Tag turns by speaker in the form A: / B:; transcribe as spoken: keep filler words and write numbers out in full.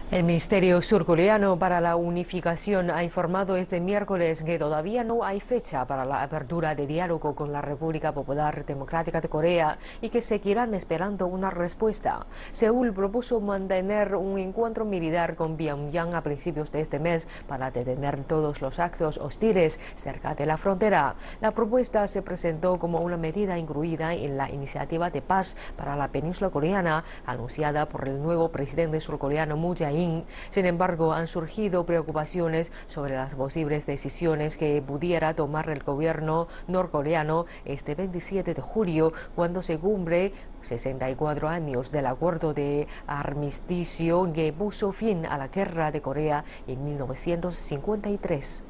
A: El Ministerio Surcoreano para la Unificación ha informado este miércoles que todavía no hay fecha para la apertura de diálogo con la República Popular Democrática de Corea y que seguirán esperando una respuesta. Seúl propuso mantener un encuentro militar con Pyongyang a principios de este mes para detener todos los actos hostiles cerca de la frontera. La propuesta se presentó como una medida incluida en la iniciativa de paz para la península coreana anunciada por el nuevo presidente surcoreano Moon Jae-in. Sin embargo, han surgido preocupaciones sobre las posibles decisiones que pudiera tomar el gobierno norcoreano este veintisiete de julio, cuando se cumple sesenta y cuatro años del acuerdo de armisticio que puso fin a la guerra de Corea en mil novecientos cincuenta y tres.